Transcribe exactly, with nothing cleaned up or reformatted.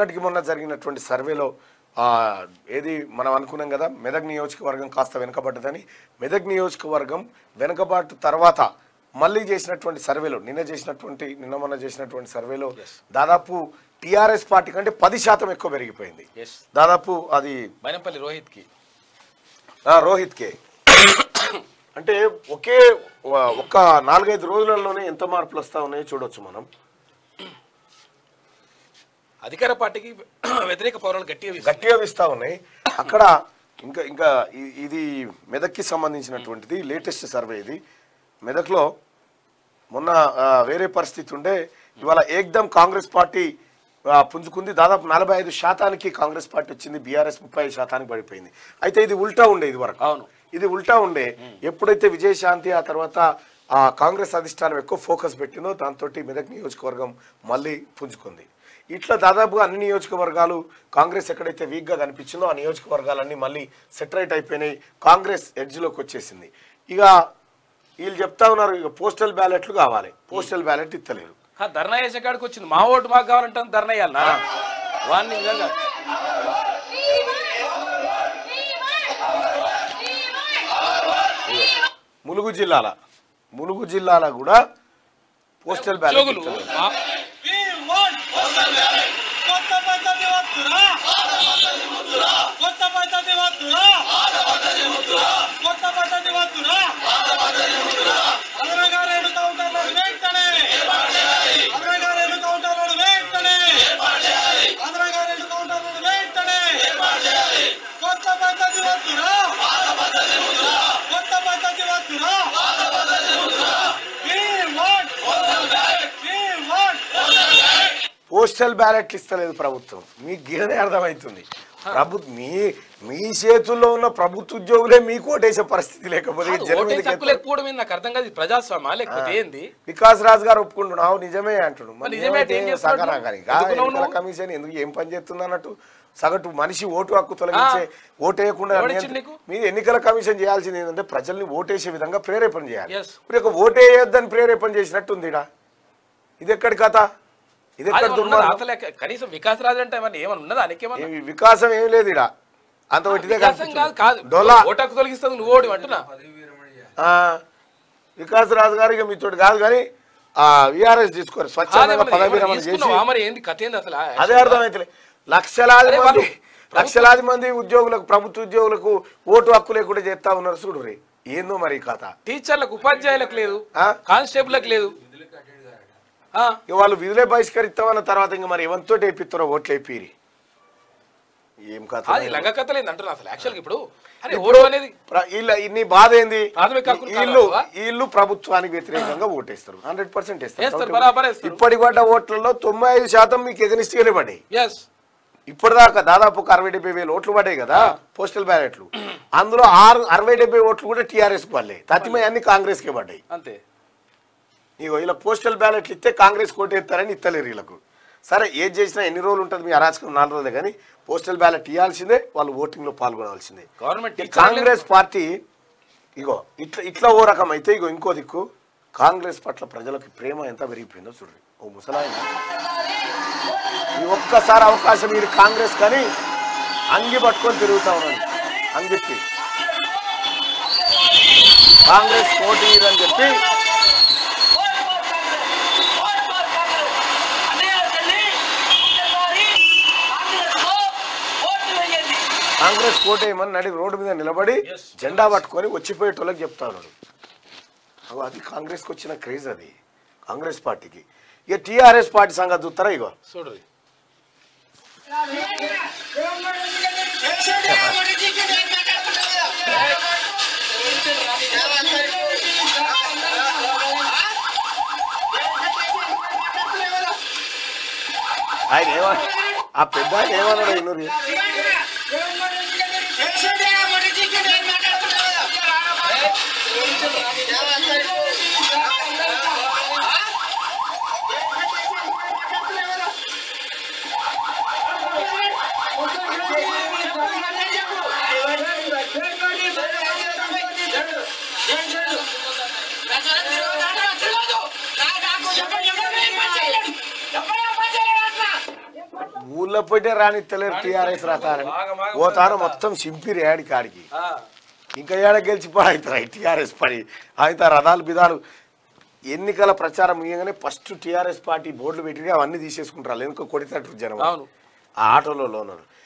మొన్నటికి మొన్న జరిగినటువంటి సర్వేలో ఏది మనం అనుకున్నాం కదా, మెదక్ నియోజకవర్గం కాస్త వెనుకబడ్డదని. మెదక్ నియోజకవర్గం వెనుకబాటు తర్వాత మళ్ళీ చేసినటువంటి సర్వేలో, నిన్న చేసినటువంటి నిన్న మొన్న చేసినటువంటి సర్వేలో దాదాపు టీఆర్ఎస్ పార్టీ కంటే పది శాతం ఎక్కువ పెరిగిపోయింది. దాదాపు అది బైనంపల్లి రోహిత్కి రోహిత్కే అంటే ఒకే ఒక నాలుగైదు రోజులలోనే ఎంత మార్పులు వస్తా ఉన్నాయో చూడొచ్చు మనం. అధికార పార్టీకి వ్యతిరేక పౌరాలు గట్టిగా గట్టిగా ఇస్తా ఉన్నాయి అక్కడ. ఇంకా ఇంకా ఇది మెదక్కి సంబంధించినటువంటిది లేటెస్ట్ సర్వే ఇది. మెదక్లో మొన్న వేరే పరిస్థితి ఉండే, ఇవాళ ఏకదం కాంగ్రెస్ పార్టీ పుంజుకుంది. దాదాపు నలభై ఐదు శాతానికి కాంగ్రెస్ పార్టీ వచ్చింది, బీఆర్ఎస్ ముప్పై ఐదు శాతానికి పడిపోయింది. అయితే ఇది ఉల్టా ఉండే, ఇది వరకు అవును ఇది ఉల్టా ఉండే. ఎప్పుడైతే విజయశాంతి ఆ తర్వాత ఆ కాంగ్రెస్ అధిష్టానం ఎక్కువ ఫోకస్ పెట్టిందో దాంతో మెదక్ నియోజకవర్గం మళ్ళీ పుంజుకుంది. ఇట్లా దాదాపుగా అన్ని నియోజకవర్గాలు కాంగ్రెస్ ఎక్కడైతే వీక్గా కనిపించిందో ఆ నియోజకవర్గాలన్నీ మళ్ళీ సెటరైట్ అయిపోయినాయి, కాంగ్రెస్ ఎడ్జ్లోకి వచ్చేసింది. ఇక వీళ్ళు చెప్తా ఉన్నారు ఇక పోస్టల్ బ్యాలెట్లు కావాలి, పోస్టల్ బ్యాలెట్ ఇస్తలేరు. ధర్నా చేసే కాడికి వచ్చింది, మా ఓటు మాకు కావాలంటే ధర్నా వేయాలనా వాడిని నిజంగా. ములుగు జిల్లాల ములుగు జిల్లాల కూడా పోస్టల్ బ్యాలెట్ పోస్టల్ బ్యాలెట్లు ఇస్తలేదు ప్రభుత్వం. మీకు గిరనే అర్థమవుతుంది. ప్రభు మీ మీ చేతుల్లో ఉన్న ప్రభుత్వ ఉద్యోగులే మీకు ఓటేసే పరిస్థితి లేకపోతే వికాస్ రాజ్ గారు ఒప్పుకుంటున్నావు నిజమే అంటున్నాడు. కమిషన్ ఎందుకు ఏం పని చేస్తుంది అన్నట్టు సగటు మనిషి ఓటు హక్కు తొలగించే ఓటేయకుండా మీరు ఎన్నికల కమిషన్ చేయాల్సింది ఏంటంటే ప్రజల్ని ఓటేసే విధంగా ప్రేరేపణ చేయాలి. ఇప్పుడు ఓటేయొద్దని ప్రేరేపణ చేసినట్టుంది. ఇది ఎక్కడి కథ? ఇది కనీసం వికాస్ రాజు అంటే ఏమన్నా వికాసం ఏం లేదు ఇడ అంత వికాస్ రాజు గారు ఇక మీతో కాదు కానీ విఆర్ఎస్ తీసుకోరు, స్వచ్ఛందంగా పదవి విరమణ చేసి. అదే అర్థమైతే లక్షలాది మంది లక్షలాది మంది ఉద్యోగులకు ప్రభుత్వ ఉద్యోగులకు ఓటు హక్కు లేకుండా చేస్తా ఉన్నారు. చూడు రే ఏందో మరి కథ. టీచర్లకు ఉపాధ్యాయులకు లేదు, కానిస్టేబుల్కి లేదు. వాళ్ళు విధులే బహిష్కరిస్తామన్న తర్వాత ఇంకా మరి ఎవరితో వేపిస్తారో ఓట్లు వేపిరి. ఏం కథ లంగ కథలేదు అంటున్నా అసలు. యాక్చువల్గా ఇప్పుడు ఇన్ని బాధ ఏంది, వీళ్ళు వీళ్ళు ప్రభుత్వానికి వ్యతిరేకంగా ఓటేస్తారు, హండ్రెడ్ పర్సెంట్ వేస్తారు. ఇప్పటి పడ్డ ఓట్లలో తొంభై ఐదు శాతం మీకు ఎగనిస్ట్ గానే పడ్డాయి. ఇప్పటిదాకా దాదాపు ఒక అరవై డెబ్బై వేలు ఓట్లు పడ్డాయి కదా పోస్టల్ బ్యాలెట్లు. అందులో ఆరు అరవై డెబ్బై ఓట్లు కూడా టీఆర్ఎస్ కు పడలేదు, తతిమై అన్ని కాంగ్రెస్ కే పడ్డాయి. అంతే. ఇగో ఇలా పోస్టల్ బ్యాలెట్లు ఇస్తే కాంగ్రెస్ కోటేస్తారని ఇస్తలేరు వీళ్ళకు. సరే ఏది చేసినా ఎన్ని రోజులు ఉంటుంది మీ అరాచకం, నాలుగు రోజులే. కానీ పోస్టల్ బ్యాలెట్ ఇవ్వాల్సిందే, వాళ్ళు ఓటింగ్ లో పాల్గొనాల్సిందే. గవర్నమెంట్ కాంగ్రెస్ పార్టీ ఇగో ఇట్లా ఇట్లా ఓ రకం అయితే ఇగో ఇంకో దిక్కు కాంగ్రెస్ పట్ల ప్రజలకు ప్రేమ ఎంత పెరిగిపోయిందో చూడండి. ఓ ముసలాయన ఈ ఒక్కసారి అవకాశం మీరు కాంగ్రెస్ కానీ అంగి పట్టుకొని తిరుగుతా ఉన్నాను అని చెప్పి కాంగ్రెస్ పోటీ అని చెప్పి కాంగ్రెస్ కోటేయమని నడి రోడ్డు మీద నిలబడి జెండా పట్టుకొని వచ్చిపోయేటోళ్ళకి చెప్తా ఉన్నాడు. అది కాంగ్రెస్కి వచ్చిన క్రేజ్, అది కాంగ్రెస్ పార్టీకి. ఇక టీఆర్ఎస్ పార్టీ సంగతి చూస్తారా ఇగో చూడండి. ఆయన ఏమన్నా ఆ పెద్ద ఆయన ఏమన్నాడు ఇన్నూరు ఊళ్ళో పోయితే రాని తెలియదు టీఆర్ఎస్ రథాలని పోతాను మొత్తం సింపిరి ఏడి కాడికి ఇంకా ఏడ గెలిచిపోయి టీఆర్ఎస్ పడి ఆయన రథాలు బిధాలు ఎన్నికల ప్రచారం ఇవ్వగానే ఫస్ట్ టీఆర్ఎస్ పార్టీ బోర్డులు పెట్టి అవన్నీ తీసేసుకుంటారు ఎందుకో కొడితట్టు జనం ఆ ఆటోలో లోనరు